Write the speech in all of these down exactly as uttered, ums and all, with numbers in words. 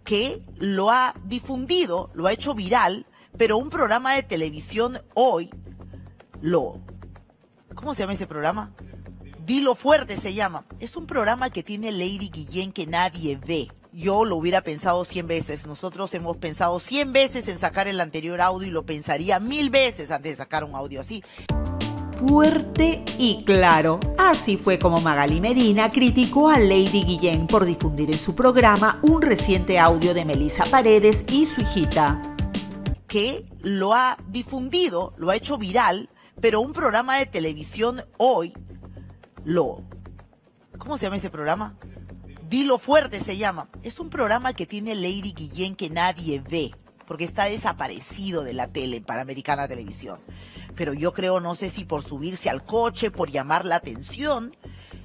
que lo ha difundido, lo ha hecho viral, pero un programa de televisión hoy lo... ¿Cómo se llama ese programa? Dilo Fuerte se llama. Es un programa que tiene Lady Guillén que nadie ve. Yo lo hubiera pensado cien veces. Nosotros hemos pensado cien veces en sacar el anterior audio y lo pensaría mil veces antes de sacar un audio así. Fuerte y claro. Así fue como Magali Medina criticó a Lady Guillén por difundir en su programa un reciente audio de Melissa Paredes y su hijita. Que lo ha difundido, lo ha hecho viral, pero un programa de televisión hoy lo... ¿Cómo se llama ese programa? Dilo Fuerte se llama. Es un programa que tiene Lady Guillén que nadie ve, porque está desaparecido de la tele, Panamericana Televisión. Pero yo creo, no sé si por subirse al coche, por llamar la atención,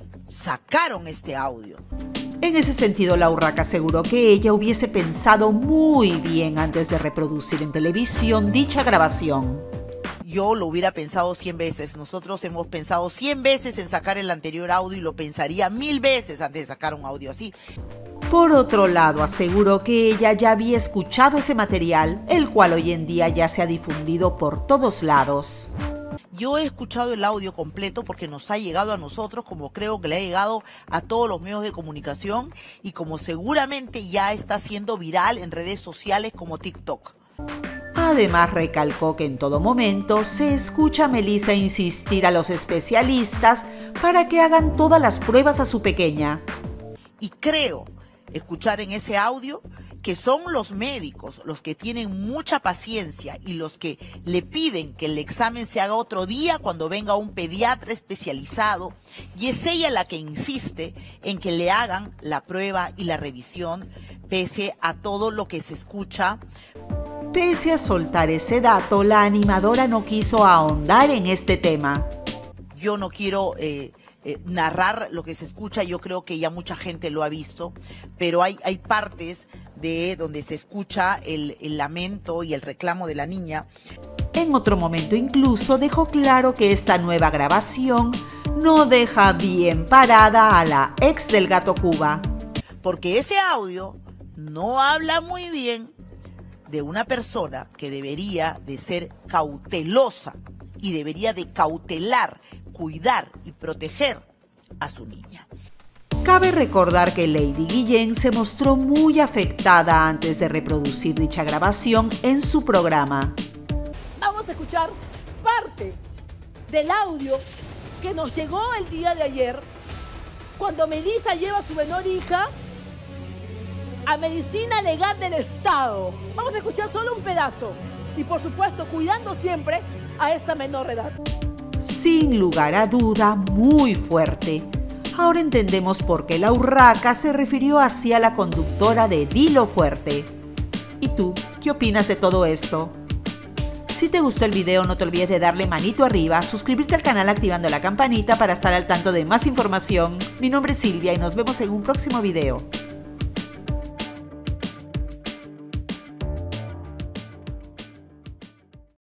sacaron este audio. En ese sentido, la Urraca aseguró que ella hubiese pensado muy bien antes de reproducir en televisión dicha grabación. Yo lo hubiera pensado cien veces. Nosotros hemos pensado cien veces en sacar el anterior audio y lo pensaría mil veces antes de sacar un audio así. Por otro lado, aseguró que ella ya había escuchado ese material, el cual hoy en día ya se ha difundido por todos lados. Yo he escuchado el audio completo porque nos ha llegado a nosotros, como creo que le ha llegado a todos los medios de comunicación y como seguramente ya está siendo viral en redes sociales como TikTok. Además, recalcó que en todo momento se escucha a Melissa insistir a los especialistas para que hagan todas las pruebas a su pequeña. Y creo escuchar en ese audio que son los médicos los que tienen mucha paciencia y los que le piden que el examen se haga otro día cuando venga un pediatra especializado, y es ella la que insiste en que le hagan la prueba y la revisión pese a todo lo que se escucha. Pese a soltar ese dato, la animadora no quiso ahondar en este tema. Yo no quiero eh, eh, narrar lo que se escucha, yo creo que ya mucha gente lo ha visto, pero hay, hay partes de donde se escucha el, el lamento y el reclamo de la niña. En otro momento incluso dejó claro que esta nueva grabación no deja bien parada a la ex del Gato Cuba. Porque ese audio no habla muy bien de una persona que debería de ser cautelosa y debería de cautelar, cuidar y proteger a su niña. Cabe recordar que Lady Guillén se mostró muy afectada antes de reproducir dicha grabación en su programa. Vamos a escuchar parte del audio que nos llegó el día de ayer cuando Melissa lleva a su menor hija a medicina legal del Estado. Vamos a escuchar solo un pedazo y por supuesto cuidando siempre a esta menor de edad. Sin lugar a duda, muy fuerte. Ahora entendemos por qué la Urraca se refirió así a la conductora de Dilo Fuerte. ¿Y tú, qué opinas de todo esto? Si te gustó el video, no te olvides de darle manito arriba, suscribirte al canal activando la campanita para estar al tanto de más información. Mi nombre es Silvia y nos vemos en un próximo video.